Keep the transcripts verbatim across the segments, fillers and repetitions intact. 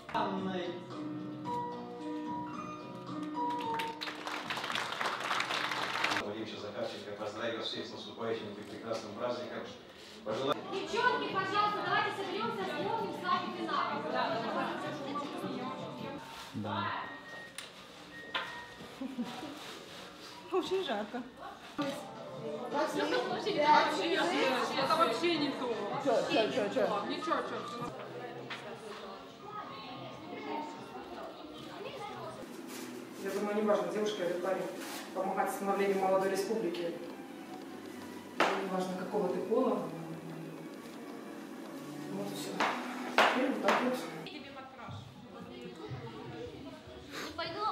Заказчика поздравил всех с наступающим прекрасным праздником. Девчонки, пожалуйста, давайте соберемся, смотрим с вами финал. Да. Очень жарко. Это вообще не то. Чё, чё, чё, чё? Ничего, чё. Я думаю, не важно, девушка или парень, помогать становлению молодой республики. Не важно, какого ты пола. Вот и все. Теперь вот так вот. Тебе подкрашу. Не пойду.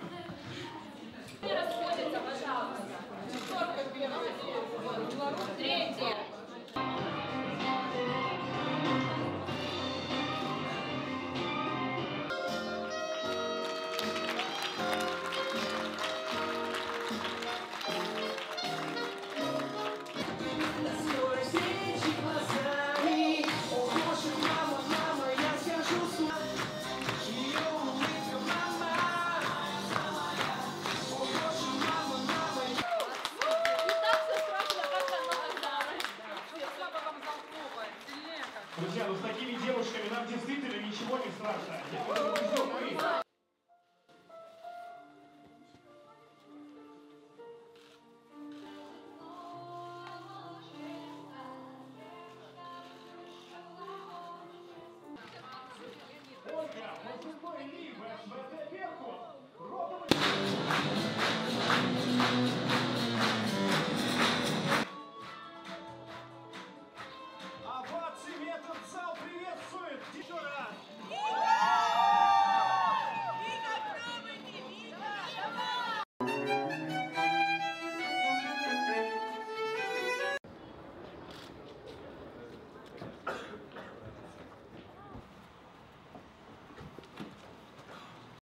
Не расходится, пожалуйста. Четверка первая. Третья. Друзья, ну с такими девушками нам действительно ничего не страшно. Я буду все говорить. Ольга, мужской либо СБТ Беркут, ротовый...